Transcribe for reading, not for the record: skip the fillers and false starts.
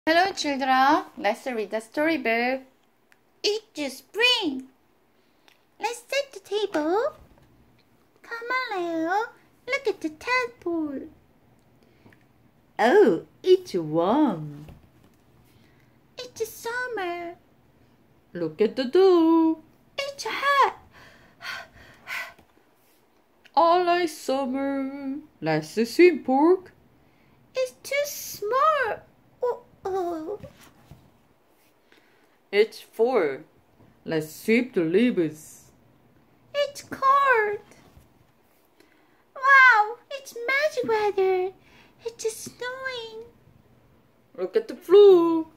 Hello children, let's read the storybook. It's spring. Let's set the table. Come on, Leo. Look at the tadpole. Oh, it's warm. It's summer. Look at the dog. It's hot. I like summer. Let's swim, Pork. It's too small. Oh. It's fall. Let's sweep the leaves. It's cold. Wow, it's magic weather. It's snowing. Look at the floor.